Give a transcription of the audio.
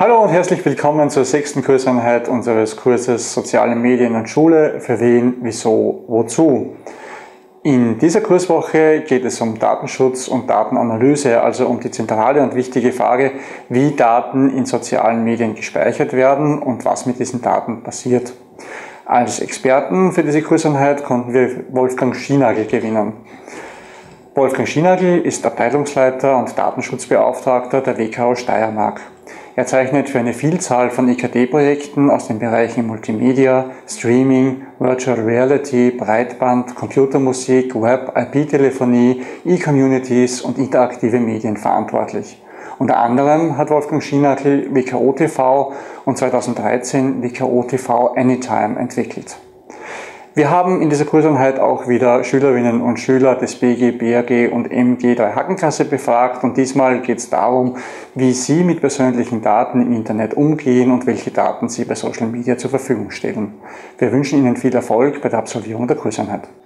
Hallo und herzlich willkommen zur 6. Kurseinheit unseres Kurses Soziale Medien und Schule. Für wen, wieso, wozu? In dieser Kurswoche geht es um Datenschutz und Datenanalyse, also um die zentrale und wichtige Frage, wie Daten in sozialen Medien gespeichert werden und was mit diesen Daten passiert. Als Experten für diese Kurseinheit konnten wir Wolfgang Schienagel gewinnen. Wolfgang Schienagel ist Abteilungsleiter und Datenschutzbeauftragter der WKO Steiermark. Er zeichnet für eine Vielzahl von IKT-Projekten aus den Bereichen Multimedia, Streaming, Virtual Reality, Breitband, Computermusik, Web, IP-Telefonie, E-Communities und interaktive Medien verantwortlich. Unter anderem hat Wolfgang Schienagel WKO TV und 2013 WKO TV Anytime entwickelt. Wir haben in dieser Kurseinheit auch wieder Schülerinnen und Schüler des BG, BAG und MG der Hackenklasse befragt und diesmal geht es darum, wie sie mit persönlichen Daten im Internet umgehen und welche Daten sie bei Social Media zur Verfügung stellen. Wir wünschen Ihnen viel Erfolg bei der Absolvierung der Kurseinheit.